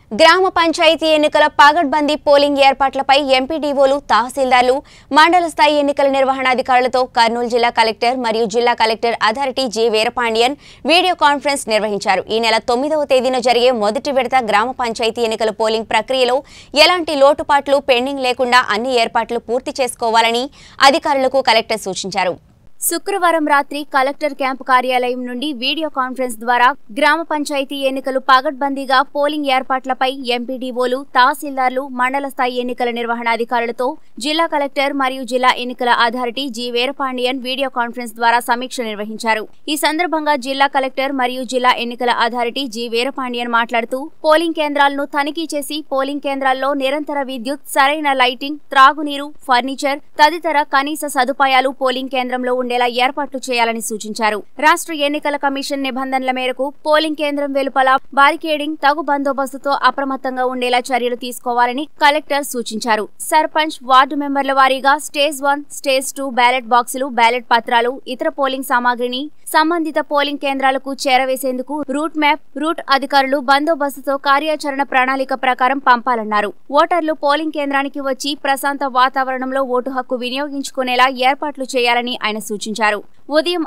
గ్రామ పంచాయతీ ఎన్నికల పగడ్బందీ పోలింగ్ ఏర్పాట్లపై ఎంపీడీఓలు, తహసీల్దార్లు, మండల స్థాయి ఎన్నికల నిర్వహణాధికారులతో కర్నూలు జిల్లా కలెక్టర్ మరియు జిల్లా collector authority G Veerapandian video conference నిర్వహించారు. ఈ నెల 9వ తేదీన జరిగే మొదటి విడత గ్రామ పంచాయతీ ఎన్నికల పోలింగ్ ప్రక్రియలో ఎలాంటి లోటుపాట్లు పెండింగ్ లేకుండా అన్ని ఏర్పాట్లు పూర్తి చేసుకోవాలని అధికారులకు కలెక్టర్ సూచించారు. శుక్రవారం రాత్రి కలెక్టర్ క్యాంపు కార్యాలయం నుండి వీడియో కాన్ఫరెన్స్ ద్వారా గ్రామ పంచాయతీ ఎన్నికలు పగడ్బందీగా పోలింగ్ ఏర్పాట్లపై ఎంపీడీఓలు, తహసీల్దార్లు, మండల స్థాయి ఎన్నికల నిర్వహణాధికారులతో జిల్లా కలెక్టర్ మరియు జిల్లా ఎన్నికల authority G Veerapandian video conference ద్వారా సమీక్ష నిర్వహించారు. ఈ సందర్భంగా జిల్లా కలెక్టర్ మరియు జిల్లా ఎన్నికల అథారిటీ జి వీరపాండియన్ మాట్లాడుతూ పోలింగ్ కేంద్రాలను తనిఖీ చేసి పోలింగ్ కేంద్రాల్లో నిరంతర విద్యుత్, సరైన లైటింగ్, త్రాగునీరు, ఫర్నిచర్ తదితర కనీస సదుపాయాలు పోలింగ్ కేంద్రంలో ఉండేలా ఏర్పాట్లు చేయాలని సూచించారు. రాష్ట్ర ఎన్నికల కమిషన్ నిబంధనల మేరకు పోలింగ్ కేంద్రం వెలుపల బారికేడింగ్, తగు బందోబస్తుతో అప్రమత్తంగా ఉండేలా చర్యలు తీసుకోవాలని కలెక్టర్ సూచించారు. సర్పంచ్, వార్డు మెంబర్ల వారీగా స్టేజ్ 1, స్టేజ్ 2 బ్యాలెట్ బాక్సులు, బ్యాలెట్ పత్రాలు, ఇతర పోలింగ్ సామాగ్రిని సంబంధిత పోలింగ్ కేంద్రాలకు చేరవేసేందుకు రూట్ మ్యాప్, రూట్ అధికారులు బందోబస్తుతో కార్యాచరణ ప్రణాళిక ప్రకారం పంపాలన్నారు. ఓటర్లు పోలింగ్ కేంద్రానికి వచ్చి ప్రశాంత వాతావరణంలో ఓటు హక్కు వినియోగించుకునేలా ఏర్పాట్లు చేయాలని ఆయన సూచించారు. ఉదయం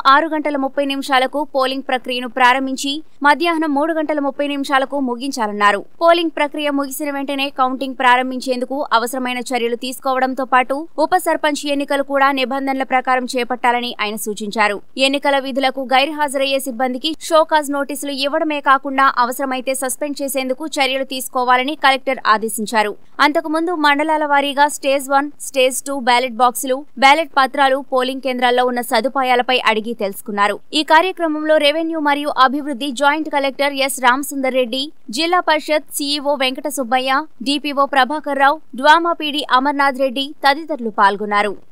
6:30 పోలింగ్ ప్రక్రియను ప్రారంభించి మధ్యాహ్నం 3:30 ముగించాలన్నారు. పోలింగ్ ప్రక్రియ ముగిసిన వెంటనే కౌంటింగ్ ప్రారంభించేందుకు అవసరమైన చర్యలు తీసుకోవడంతో పాటు ఉప సర్పంచ్ ఎన్నికలు కూడా నిబంధనల ప్రకారం చేపట్టాలని ఆయన సూచించారు. ఎన్నికల విధులకు గైర్హాజరయ్యే సిబ్బందికి షోకాజ్ నోటీసులు ఇవ్వడమే కాకుండా అవసరమైతే సస్పెండ్ చేసేందుకు చర్యలు తీసుకోవాలని కలెక్టర్ ఆదేశించారు. అంతకుముందు మండలాల వారీగా స్టేజ్ 1, స్టేజ్ 2 బ్యాలెట్ బాక్సులు, బ్యాలెట్ పత్రాలు పోలింగ్ కేంద్రాల్లో ఉన్న సదుపాయాలపై అడిగి తెలుసుకున్నారు. ఈ కార్యక్రమంలో రెవెన్యూ మరియు అభివృద్ధి joint collector S Ramasundar Reddy, Zilla Parishad CEO Venkata Subbaiah, DPO Prabhakar Rao, DWMA PD Amarnath Reddy తదితరులు పాల్గొన్నారు.